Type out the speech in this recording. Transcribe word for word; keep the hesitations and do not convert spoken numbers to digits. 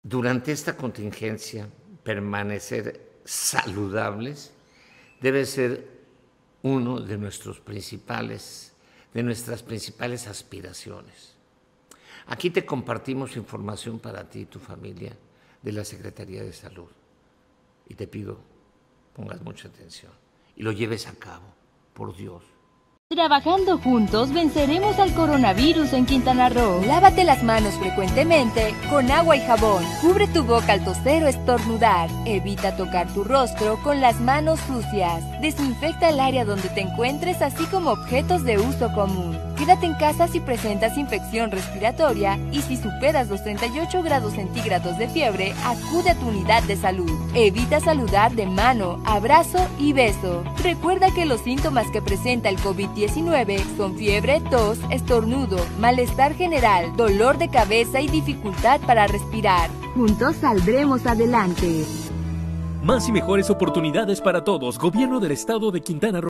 durante esta contingencia, permanecer saludables debe ser uno de nuestros principales, de nuestras principales aspiraciones. Aquí te compartimos información para ti y tu familia de la Secretaría de Salud y te pido pongas mucha atención y lo lleves a cabo, por Dios. Trabajando juntos venceremos al coronavirus en Quintana Roo. Lávate las manos frecuentemente con agua y jabón. Cubre tu boca al toser o estornudar. Evita tocar tu rostro con las manos sucias. Desinfecta el área donde te encuentres, así como objetos de uso común. Quédate en casa si presentas infección respiratoria y si superas los treinta y ocho grados centígrados de fiebre, acude a tu unidad de salud. Evita saludar de mano, abrazo y beso. Recuerda que los síntomas que presenta el COVID diecinueve son fiebre, tos, estornudo, malestar general, dolor de cabeza y dificultad para respirar. Juntos saldremos adelante. Más y mejores oportunidades para todos. Gobierno del Estado de Quintana Roo.